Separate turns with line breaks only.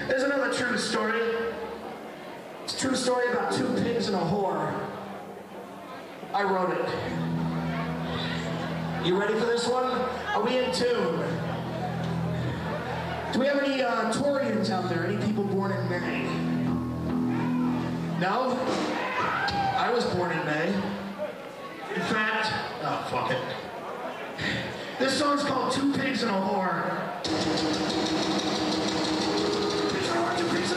There's another true story. It's a true story about two pigs and a whore. I wrote it. You ready for this one? Are we in tune? Do we have any Taurians out there? Any people born in May? No? I was born in May. In fact, oh, fuck it. This song's called Two Pigs and a Whore. Two pigs and a whore, two pigs and a